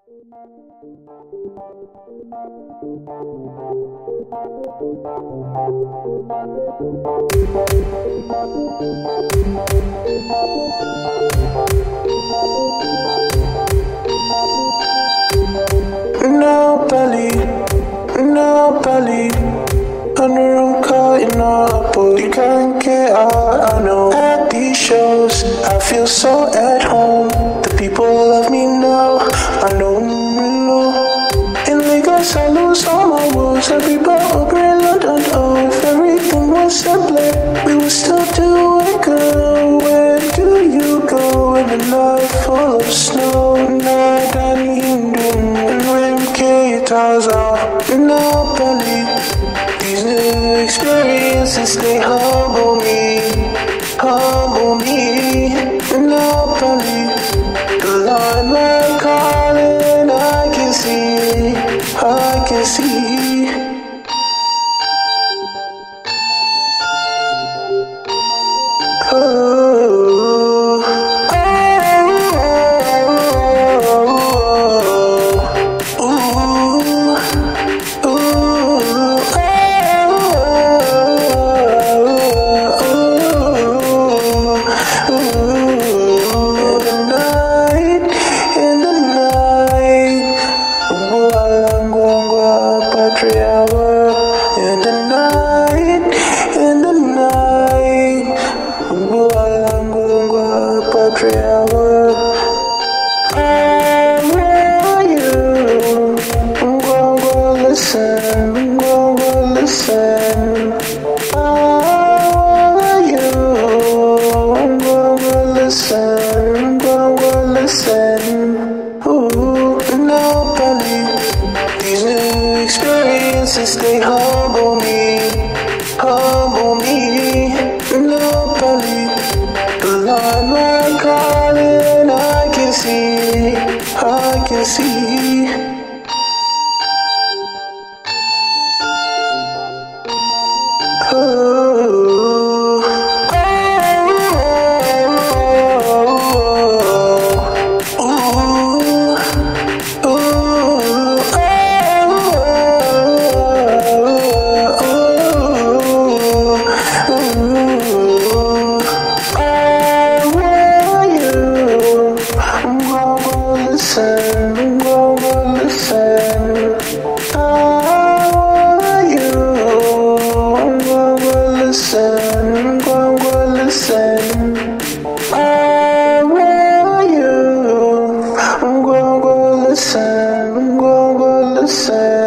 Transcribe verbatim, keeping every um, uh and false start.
No belly, no belly. On the room cutting up, but you can't get out. I know at these shows, I feel so at home. The people love me now, I know I'm low. In Lagos, I lose all my woes. Everybody over in London, oh, if everything was simpler, we would still do it, girl. Where do you go in a night full of snow? Night and Hindu, and rim guitars off. No belly. These new experiences, they humble me, humble me. No belly. The limelight calling, I can see, I can see. In the night, in the night, I want you. I'm gonna listen, I'm gonna listen. I want you. I'm gonna listen, I'm gonna listen. Ooh, no belly. These new experiences, they humble me, humble me. No belly. The limelight calling, I can see, I can see. Oh, oh, oh, oh, oh, oh, listen, I'm gonna listen. I want you. I'm gonna listen, I'm gonna listen. I want you. I'm gonna listen, I'm gonna listen.